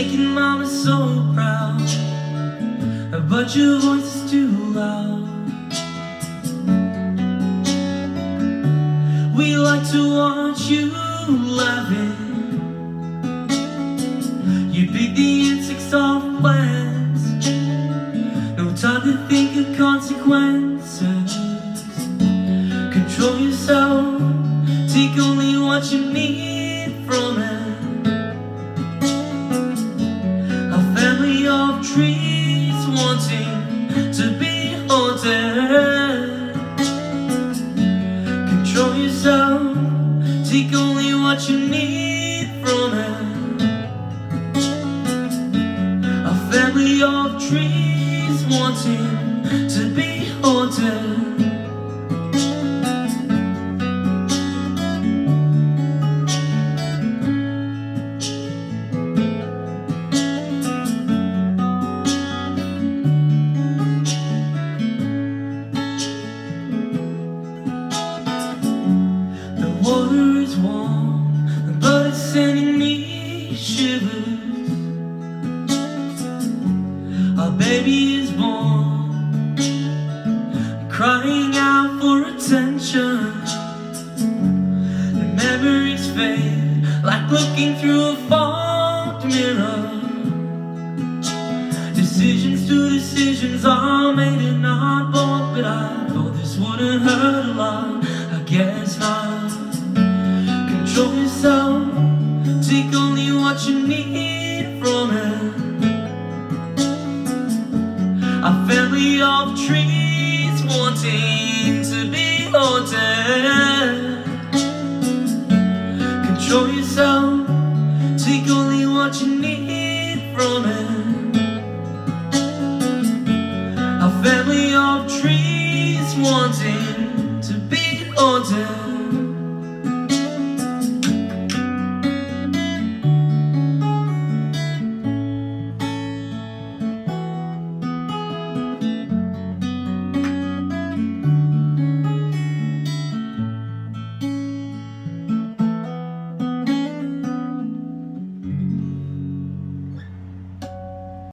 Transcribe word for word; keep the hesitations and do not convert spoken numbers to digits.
making mama so proud, but your voice is too loud. We like to watch you laughing. You pick the insects off plants, no time to think of consequences. Control yourself, take only what you need from it. A family of trees wanting to be haunted. Control yourself, take only what you need from it. A family of trees wanting to be haunted. Water is warm, but it's sending me shivers. Our baby is born, crying out for attention. The memories fade like looking through a fogged mirror. Decisions to decisions are made and not bought, but I thought this wouldn't hurt a lot. I guess not. Control yourself, take only what you need from it. A family of trees wanting to be haunted. Control yourself, take only what you need from it.